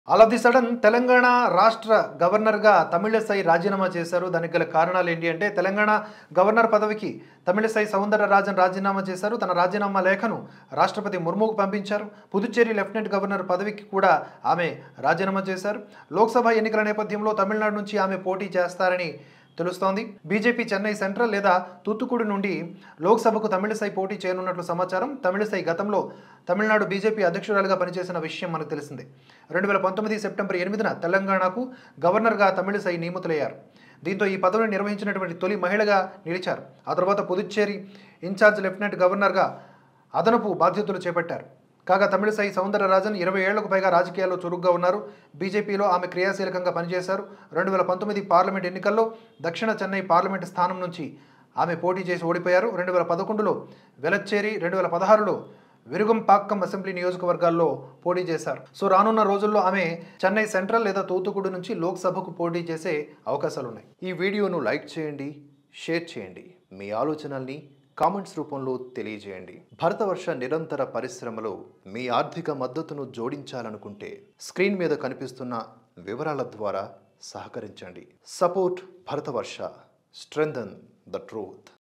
All of the sudden Telangana రాష్ట్ర గవర్నర్గా తమిళిసై రాజీనామా చేశారు. దానికి గల కారణాలు ఏంటి అంటే తెలంగాణ గవర్నర్ పదవికి తమిళిసై సౌందరరాజన్ రాజీనామా చేశారు. తన రాజీనామా లేఖను రాష్ట్రపతి ముర్ముకు పంపించారు. పుదుచ్చేరి లెఫ్టినెంట్ గవర్నర్ పదవికి కూడా ఆమె రాజీనామా చేశారు. లోక్సభ ఎన్నికల నేపథ్యంలో తమిళనాడు నుంచి ఆమె పోటీ చేస్తారని తెలుస్తోంది. బీజేపీ చెన్నై సెంట్రల్ లేదా తూత్తుకుడి నుండి లోక్సభకు తమిళిసై పోటీ చేయనున్నట్లు సమాచారం. తమిళిసై గతంలో తమిళనాడు బీజేపీ అధ్యక్షురాలుగా పనిచేసిన విషయం మనకు తెలిసిందే. 2019 సెప్టెంబర్ 8న తెలంగాణకు గవర్నర్గా తమిళిసై నియమితులయ్యారు. దీంతో ఈ పదవిని నిర్వహించినటువంటి తొలి మహిళగా నిలిచారు. ఆ తర్వాత పుదుచ్చేరి ఇన్ఛార్జ్ లెఫ్టినెంట్ గవర్నర్గా అదనపు బాధ్యతలు చేపట్టారు. కాగా తమిళిసై సౌందరరాజన్ 20 ఏళ్లకు పైగా రాజకీయాల్లో చురుగ్గా ఉన్నారు. బీజేపీలో ఆమె క్రియాశీలకంగా పనిచేశారు. 2019 పార్లమెంట్ ఎన్నికల్లో దక్షిణ చెన్నై పార్లమెంటు స్థానం నుంచి ఆమె పోటీ చేసి ఓడిపోయారు. 2011లో వెలచ్చేరి, 2016లో విరుగంపాక్కం అసెంబ్లీ నియోజకవర్గాల్లో పోటీ చేశారు. సో రానున్న రోజుల్లో ఆమె చెన్నై సెంట్రల్ లేదా తూత్తుకుడి నుంచి లోక్సభకు పోటీ చేసే అవకాశాలున్నాయి. ఈ వీడియోను లైక్ చేయండి, షేర్ చేయండి. మీ ఆలోచనల్ని కామెంట్స్ రూపంలో తెలియజేయండి. భరతవర్ష నిరంతర పరిశ్రమలో మీ ఆర్థిక మద్దతును జోడించాలనుకుంటే స్క్రీన్ మీద కనిపిస్తున్న వివరాల ద్వారా సహకరించండి. Support Bharatavarsha, strengthen the truth.